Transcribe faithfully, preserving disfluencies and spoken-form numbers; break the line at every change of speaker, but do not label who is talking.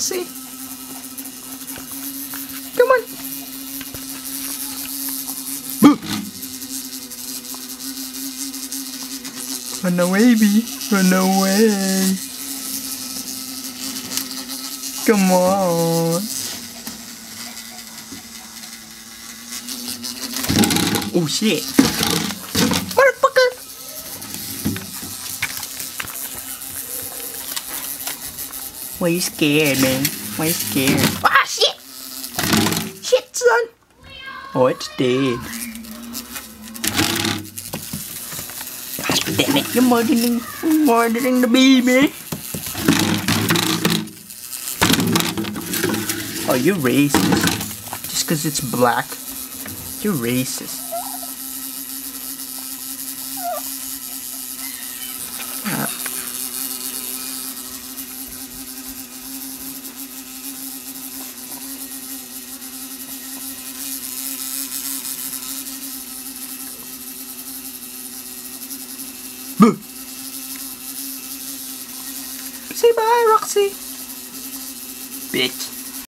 Roxy. Come on. Boo. Run away, bee. Run away. Come on. Oh shit. Motherfucker. Why you scared, man? Why you scared? Ah shit! Shit, son! Oh, it's dead. Gosh damn it, you're murdering, murdering the baby. Oh, you're racist. Just cause it's black. You're racist. Uh. Boo. Say bye, Roxy. Bitch.